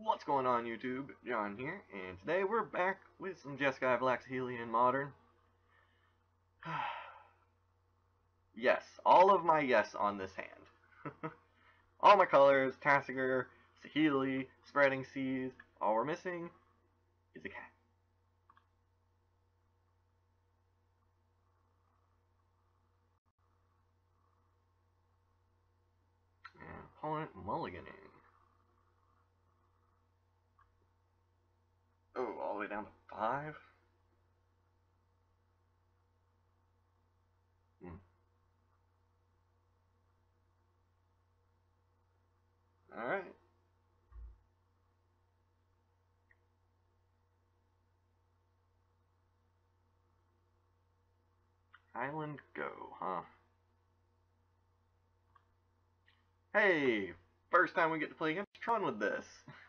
What's going on YouTube? John here, and today we're back with some Jeskai Black Saheeli in Modern. Yes, all of my yes on this hand. All my colors, Tasigur, Saheeli, Spreading Seas, all we're missing is a cat. And opponent mulliganing. Oh, all the way down to 5? Alright. Island go, huh? Hey! First time we get to play against Tron with this.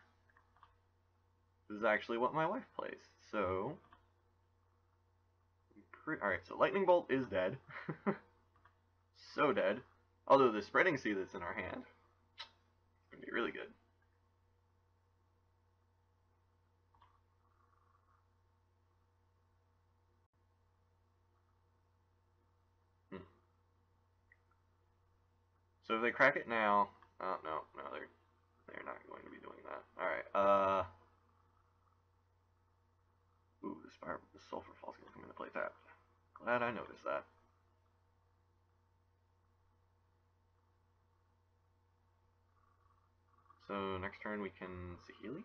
This is actually what my wife plays, so... Alright, so Lightning Bolt is dead. So dead. Although the Spreading Sea that's in our hand is going to be really good. So if they crack it now... Oh, no, they're not going to be doing that. Alright, ooh, the Sulfur Fall's going to come into play tapped. Glad I noticed that. So next turn we can Saheeli.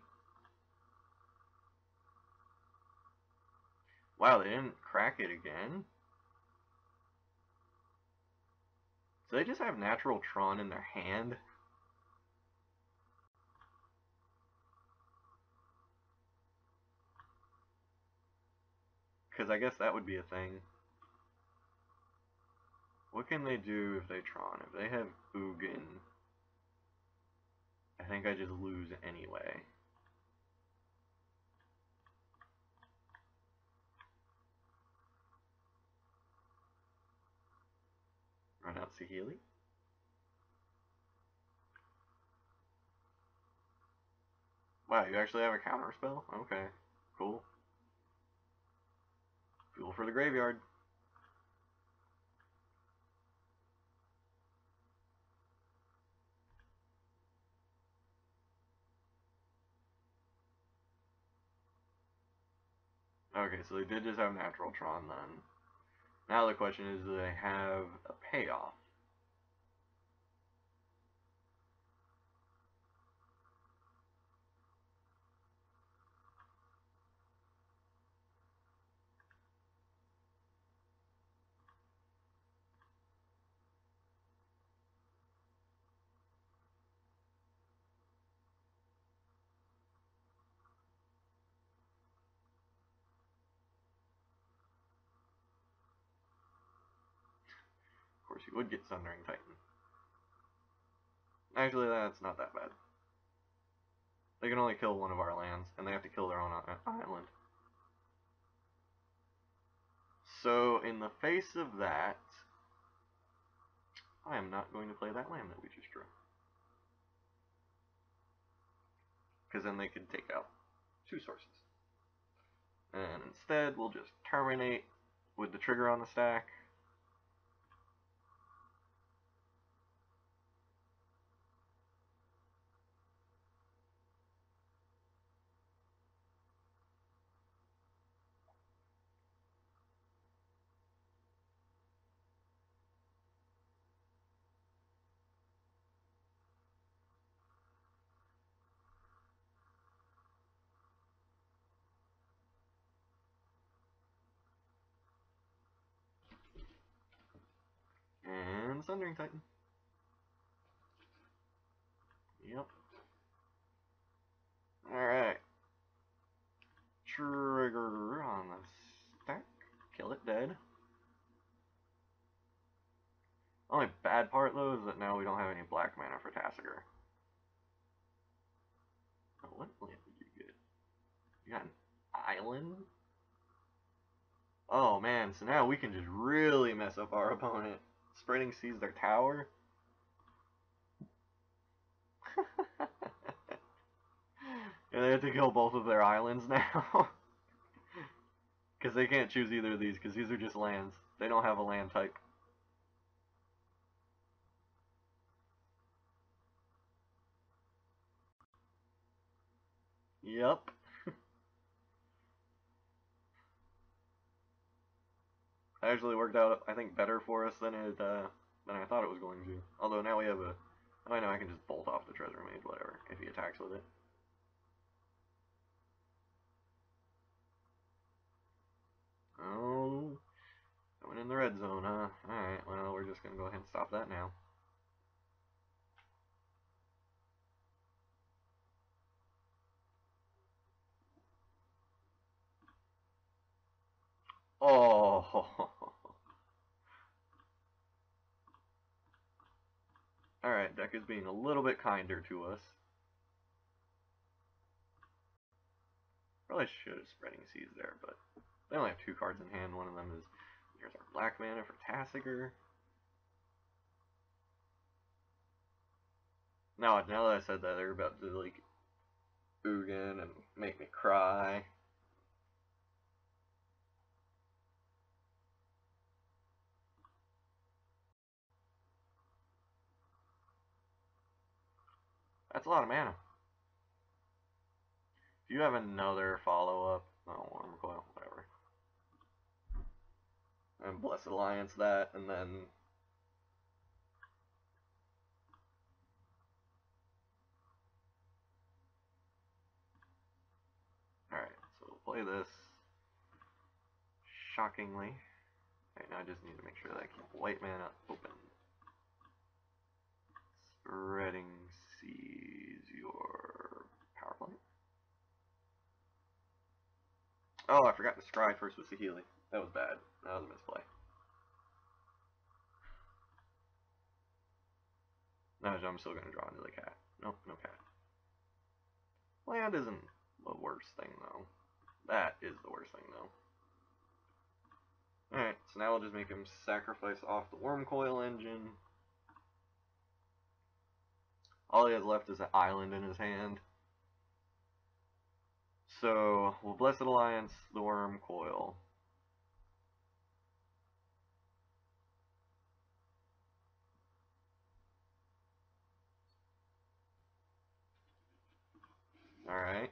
Wow, they didn't crack it again. So they just have natural Tron in their hand. Because I guess that would be a thing. What can they do if they Tron? If they have Ugin, I think I just lose anyway. Run out Saheeli. Wow, you actually have a counter spell? Okay, cool. Fuel for the graveyard. Okay, so they did just have natural Tron then. Now the question is, do they have a payoff? Of course, you would get Sundering Titan. Actually, that's not that bad. They can only kill one of our lands, and they have to kill their own island. So, in the face of that, I am not going to play that land that we just drew. Because then they could take out 2 sources. And instead, we'll just terminate with the trigger on the stack. And Sundering Titan. Yep. Alright. Trigger on the stack. Kill it dead. Only bad part, though, is that now we don't have any black mana for Tasigur. Oh, what land did you get? You got an island? Oh, man, so now we can just really mess up our opponent. Spreading Seas their tower? get to kill both of their islands now. Because they can't choose either of these, because these are just lands. They don't have a land type. Yep. Actually worked out, I think, better for us than I thought it was going to. Although now we have a... Oh, I know I can just bolt off the treasure mage, whatever, if he attacks with it. Oh, going in the red zone, huh? Alright, well, we're just gonna go ahead and stop that now. Oh! Alright, deck is being a little bit kinder to us. Probably should have Spreading Seas there, but they only have 2 cards in hand. One of them is, here's our black mana for Tasigur. Now that I said that, they're about to, like, Ugin and make me cry. That's a lot of mana. If you have another follow-up, oh, Wurmcoil, whatever. And Blessed Alliance that, and then... Alright, so we'll play this. Shockingly. Alright, now I just need to make sure that I keep white mana open. Spreading Seas your power play. Oh, I forgot to scry first with Saheeli. That was bad. That was a misplay. No, I'm still gonna draw into the cat. Nope, no cat. Land isn't the worst thing, though. That is the worst thing, though. Alright, so now we'll just make him sacrifice off the Wurmcoil Engine. All he has left is an island in his hand. So, we'll Blessed Alliance the Wurmcoil. Alright.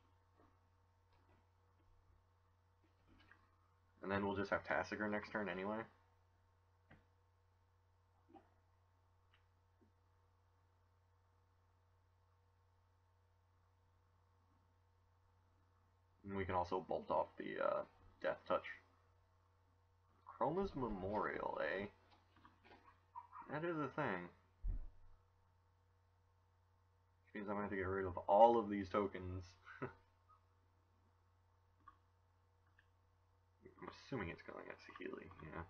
And then we'll just have Tasigur next turn anyway. And we can also bolt off the Death Touch. Chroma's Memorial, eh? That is a thing. Which means I'm going to have to get rid of all of these tokens. I'm assuming it's going at Saheeli, yeah.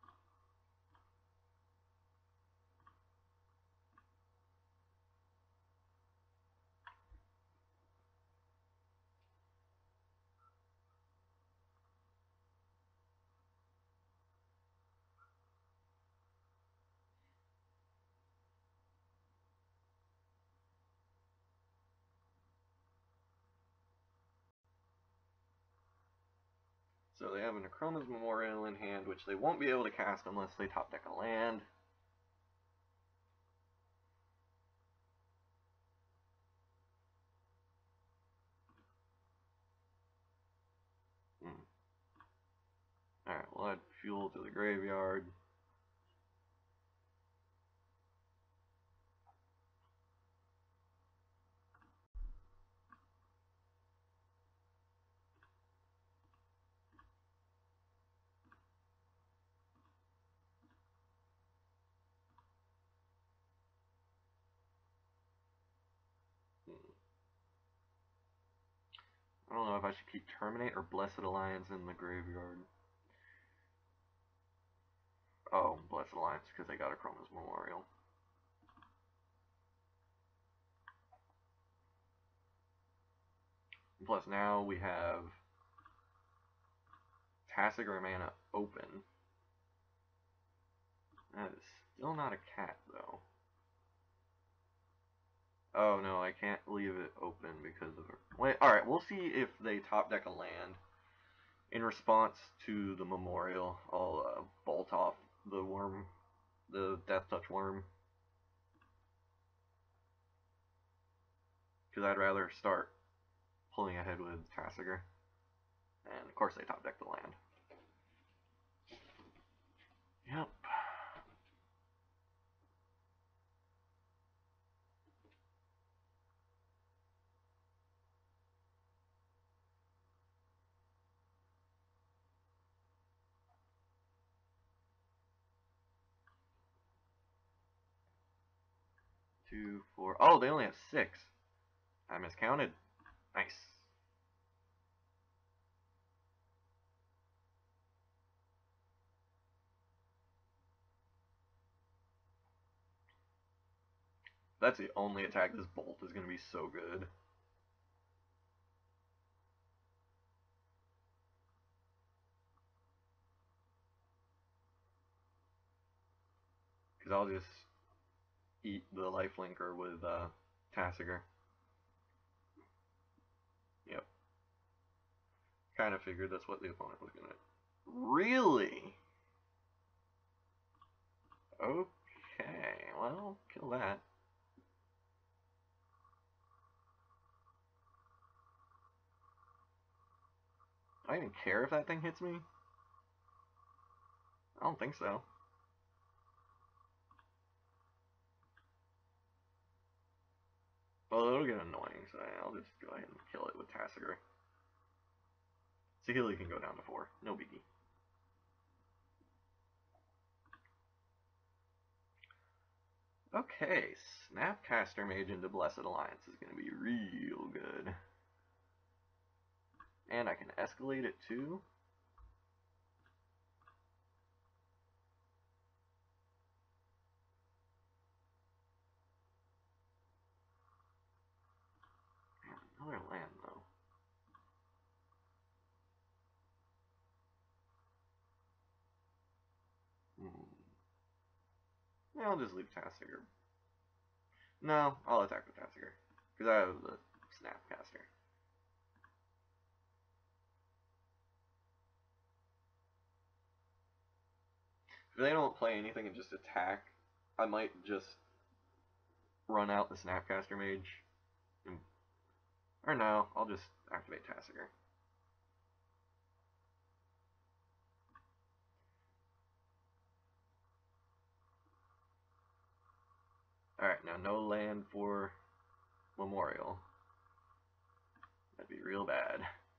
So they have a Necroma's Memorial in hand, which they won't be able to cast unless they top deck a land. Alright, we'll add fuel to the graveyard. I don't know if I should keep Terminate or Blessed Alliance in the graveyard. Oh, Blessed Alliance, because they got a Chroma's Memorial. Plus now we have Tasigur mana open. That is still not a cat, though. Oh no, I can't leave it open because of... Wait, alright, we'll see if they top deck a land. In response to the memorial, I'll bolt off the worm, the Death Touch worm. Because I'd rather start pulling ahead with Tasigur. And of course they top deck the land. Yep. Two, four. Oh, they only have 6. I miscounted. Nice. That's the only attack. This bolt is going to be so good. Because I'll just eat the lifelinker with Tasigur. Yep. Kind of figured that's what the opponent was going to... Really? Okay, well, kill that. Do I even care if that thing hits me? I don't think so. Well, it'll get annoying, so I'll just go ahead and kill it with Tasigur. Saheeli can go down to 4. No biggie. Okay, Snapcaster Mage into Blessed Alliance is going to be real good. And I can escalate it too. Another land, though. Yeah, I'll just leave Tasigur. No, I'll attack with Tasigur. Because I have the Snapcaster. If they don't play anything and just attack, I might just run out the Snapcaster Mage. Or no, I'll just activate Tasigur. Alright, now no land for Memorial. That'd be real bad.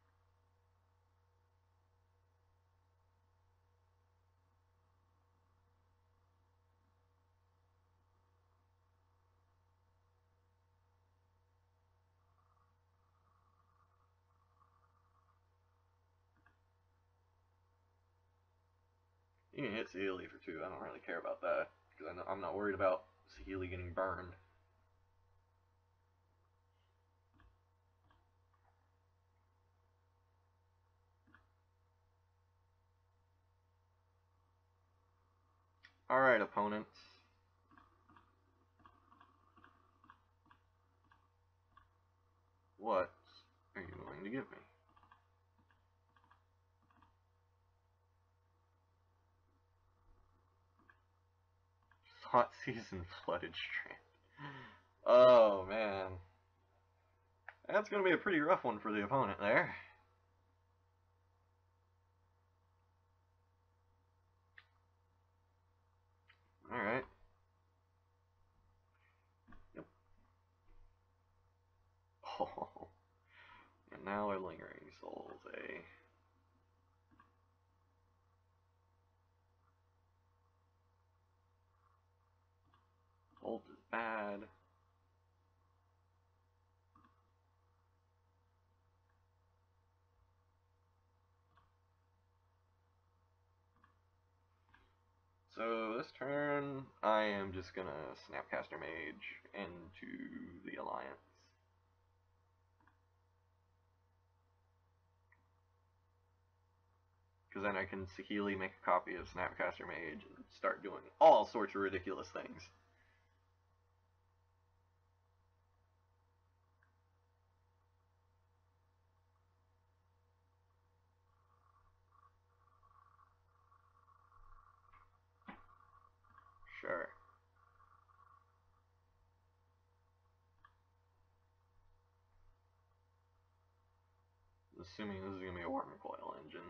You can hit Saheeli for 2. I don't really care about that. Because I'm not worried about Saheeli getting burned. Alright, opponents. What are you going to give me? Hot Season Flooded Strand. Oh, man. That's going to be a pretty rough one for the opponent there. Alright. Yep. Oh. And now our Lingering Souls, eh? Bolt is bad. So this turn, I am just gonna Snapcaster Mage into the Alliance. Because then I can Saheeli make a copy of Snapcaster Mage and start doing all sorts of ridiculous things. assuming this is going to be a Wurmcoil engine.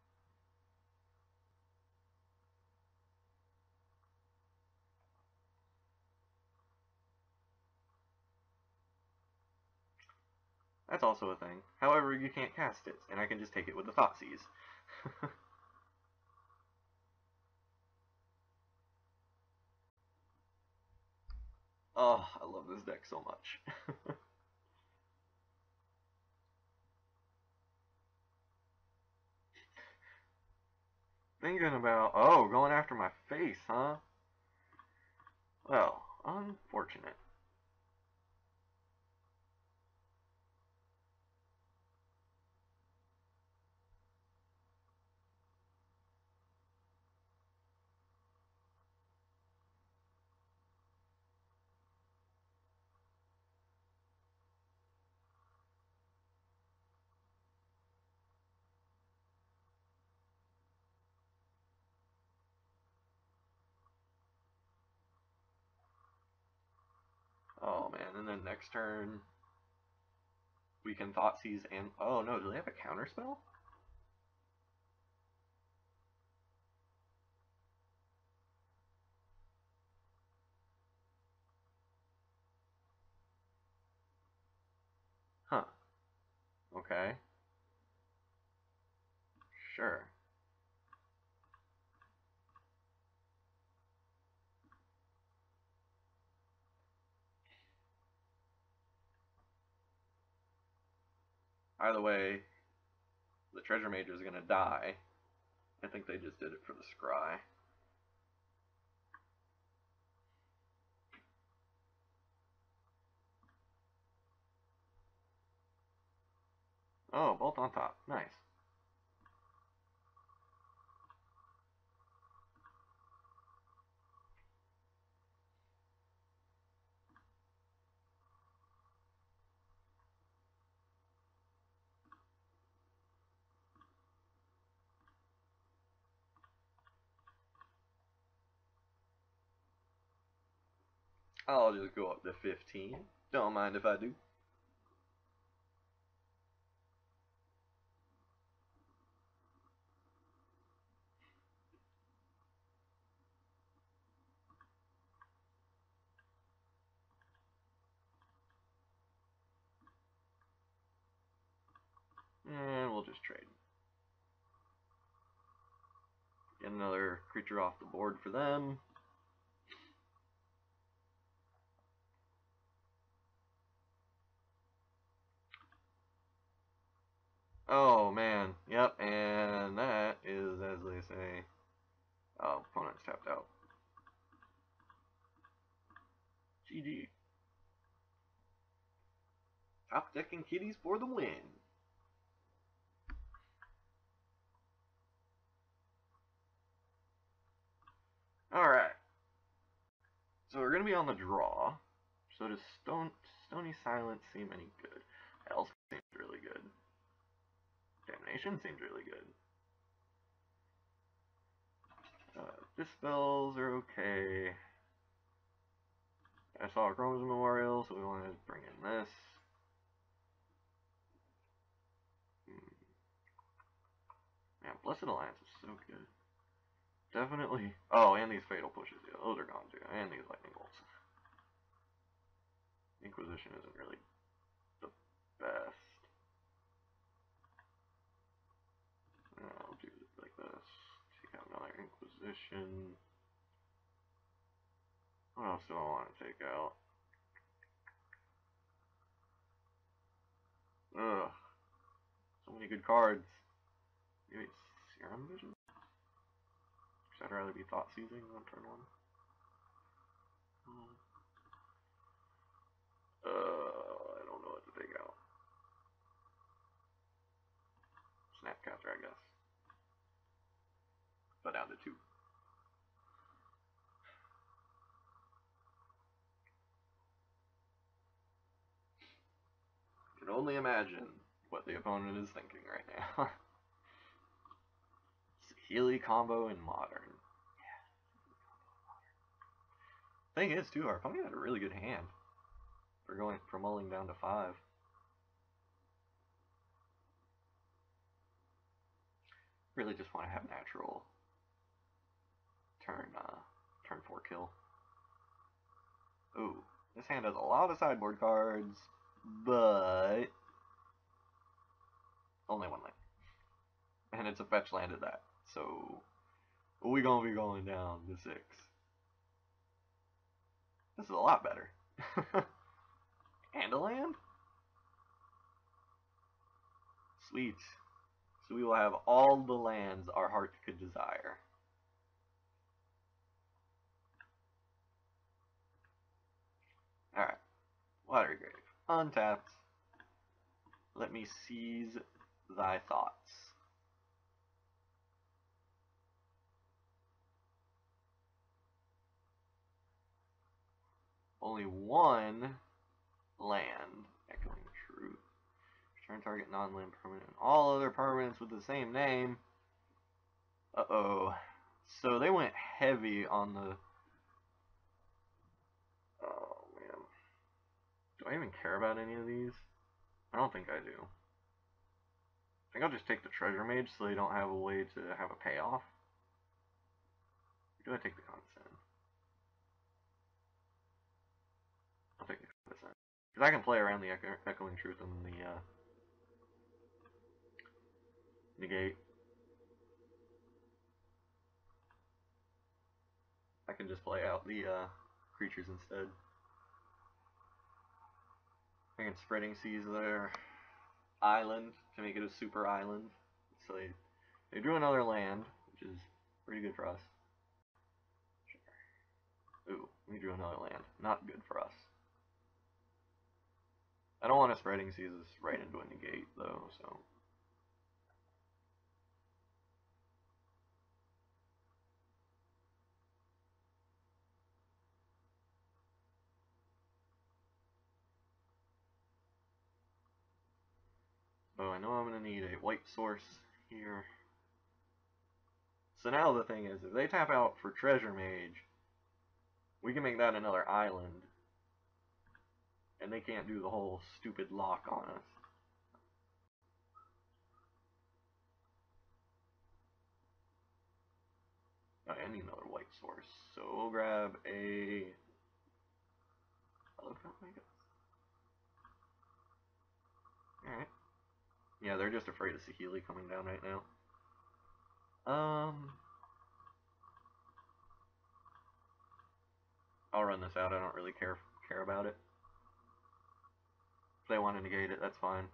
That's also a thing. However, you can't cast it, and I can just take it with the Thoughtseize. Oh, I love this deck so much. Thinking about, oh, going after my face, huh? Well, unfortunate. Oh man, and then next turn we can Thoughtseize and oh no, do they have a counter spell? Huh. Okay. Sure. Either way, the Treasure Mage is gonna die. I think they just did it for the Scry. Oh, both on top. Nice. I'll just go up to 15. Don't mind if I do. And we'll just trade. Get another creature off the board for them. Oh man, yep, and that is, as they say, oh, opponent's tapped out. GG. Top decking kitties for the win. Alright. So we're going to be on the draw. So does Stony Silence seem any good? Elf seems really good. Damnation seems really good. Dispels are okay. I saw a Chroma's Memorial, so we want to bring in this. Man, Blessed Alliance is so good. Definitely. Oh, and these Fatal Pushes. Yeah, those are gone too. And these Lightning Bolts. Inquisition isn't really the best. I'll do it like this. Take out another Inquisition. What else do I want to take out? Ugh. So many good cards. Maybe it's Serum Vision? Because I'd rather be Thoughtseizing on turn 1. I don't know what to take out. Snapcaster, I guess. But down to 2. Can only imagine what the opponent is thinking right now. Healy combo in Modern. Thing is, too, our opponent had a really good hand. For mulling down to 5. Really just want to have natural turn 4 kill. Ooh, this hand has a lot of sideboard cards, but only one land. And it's a fetch land at that. So we gonna be going down to 6. This is a lot better. And a land? Sweet. So we will have all the lands our heart could desire. Alright. Watery Grave. Untapped. Let me seize thy thoughts. Only one land. Echoing Truth. Return target non-land permanent. All other permanents with the same name. Uh-oh. So they went heavy on the... Oh, man. Do I even care about any of these? I don't think I do. I think I'll just take the Treasure Mage so they don't have a way to have a payoff. Or do I take the Condescend? I'll take the Condescend. Because I can play around the Echoing Truth and the negate. I can just play out the creatures instead. I can Spreading Seas their island to make it a super island. So they drew another land, which is pretty good for us. Sure. Ooh, we drew another land. Not good for us. I don't want to Spreading Seas right into a negate, though, so... Oh, I know I'm going to need a white source here. So now the thing is, if they tap out for Treasure Mage, we can make that another island. And they can't do the whole stupid lock on us. Oh, I need another white source. So we'll grab a... Alright. Yeah, they're just afraid of Saheeli coming down right now. I'll run this out. I don't really care about it. If they want to negate it, that's fine.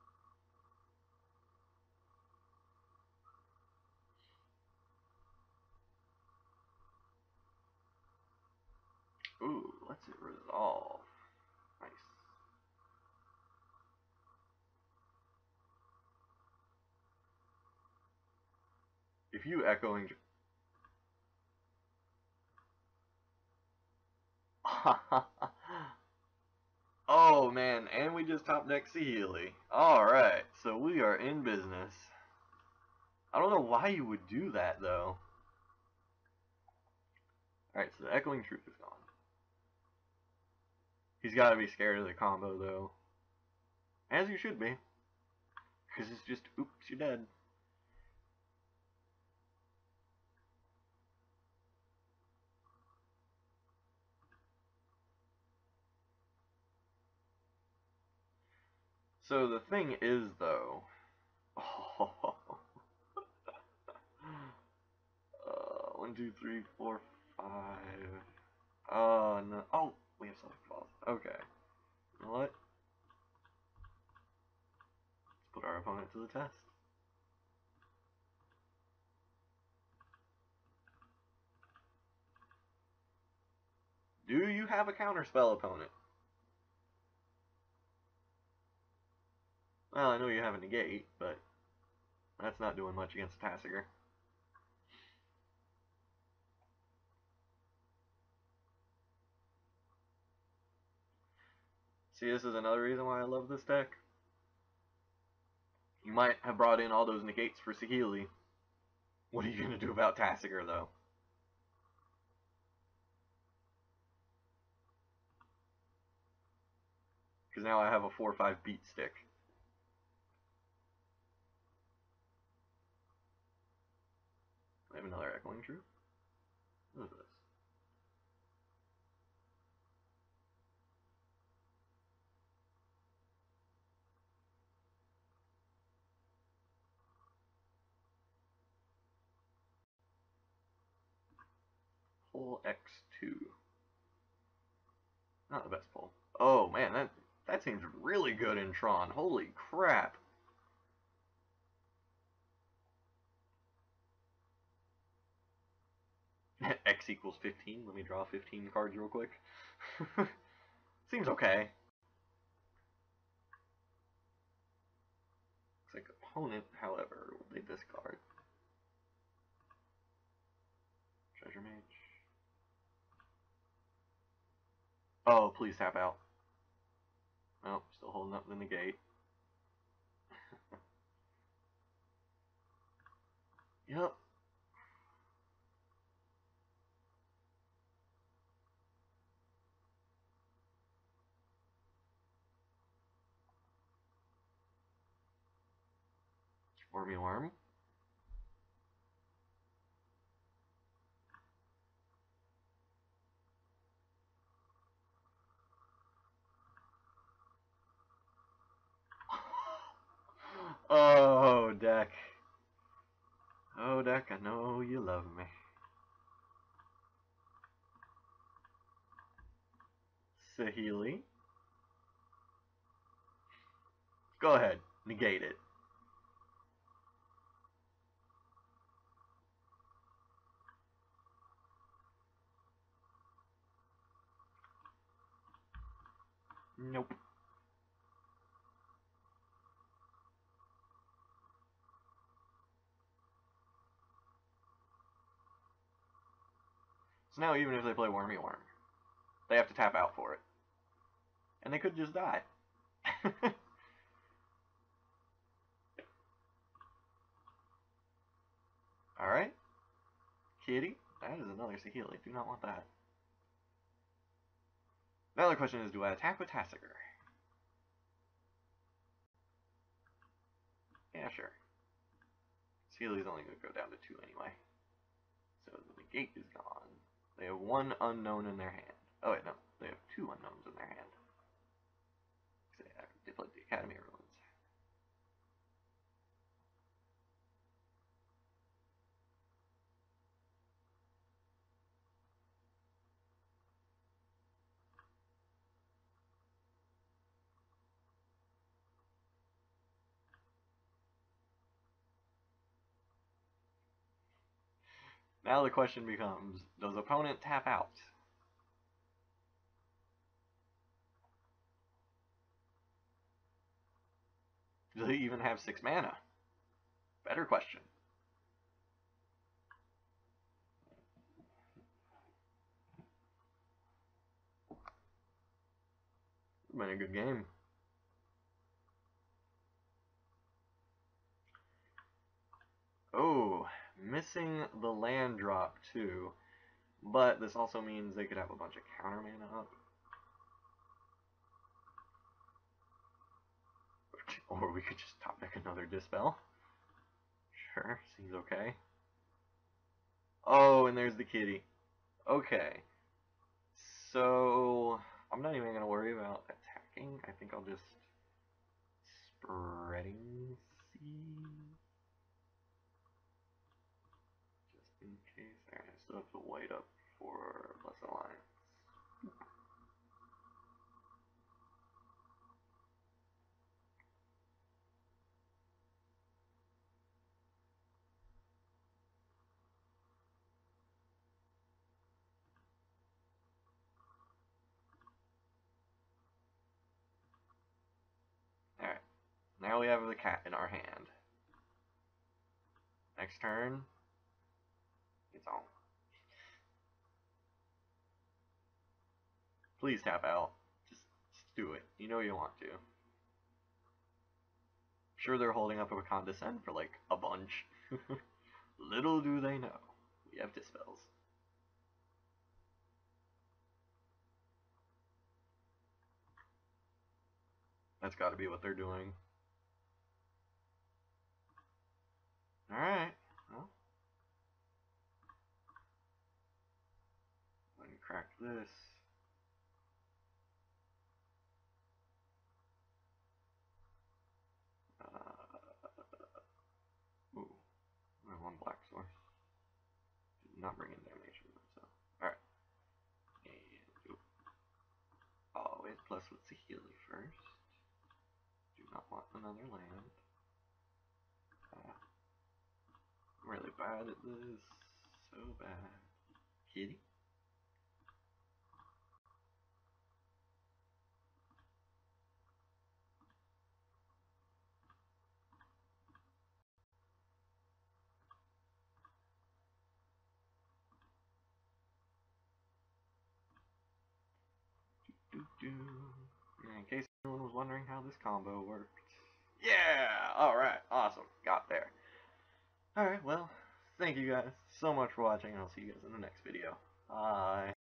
Ooh, let's it resolve. Nice. If you Echoing... Oh man, and we just top deck Saheeli. Alright, so we are in business. I don't know why you would do that though. Alright, so the Echoing Truth is gone. He's gotta be scared of the combo though. As you should be. Because it's just, oops, you're dead. So the thing is though, oh, 1, 2, 3, 4, 5. Oh no! Oh, we have something false. Okay. You know what? Let's put our opponent to the test. Do you have a counterspell opponent? Well, I know you have a negate, but that's not doing much against Tasigur. See, this is another reason why I love this deck. You might have brought in all those negates for Saheeli. What are you going to do about Tasigur, though? Because now I have a 4/5 beat stick. I have another Echoing Truth. What is this? Pull X2. Not the best pull. Oh man, that seems really good in Tron. Holy crap. X equals 15. Let me draw 15 cards real quick. Seems okay. Looks like opponent, however, will they discard. Treasure Mage. Oh, please tap out. Oh, still holding up the negate. Yep. Wormy Worm. Oh, deck. Oh, deck, I know you love me. Saheeli. Go ahead. Negate it. Nope. So now even if they play Wormy Worm, they have to tap out for it. And they could just die. Alright. Kitty. That is another Saheeli. Do not want that. Now the question is, do I attack with Tasigur? Yeah, sure. Saheeli's only going to go down to 2 anyway. So the negate is gone. They have 1 unknown in their hand. Oh wait, no. They have 2 unknowns in their hand. They played the Academy Ruins. Now the question becomes, does opponent tap out? Do they even have 6 mana? Better question. Been a good game. Oh, missing the land drop too. But this also means they could have a bunch of counter mana up. Or we could just top deck another Dispel. Sure, seems okay. Oh, and there's the kitty. Okay. So, I'm not even going to worry about attacking. I think I'll just Spreading Seas. Just in case. Alright, I still have to wait up for Blessed Alliance. Alright, now we have the cat in our hand. Next turn, it's on. Please tap out. Just do it. You know you want to. Sure, they're holding up a Condescend for like a bunch. Little do they know, we have Dispels. That's got to be what they're doing. Alright, well, crack this. Ooh, one black source. Did not bring in damnation, so alright. And ooh. Always plus with Saheeli first. Do not want another land. I'm really bad at this. So bad. Kitty? In case anyone was wondering how this combo worked. Yeah! Alright, awesome. Got there. Alright, well, thank you guys so much for watching, and I'll see you guys in the next video. Bye.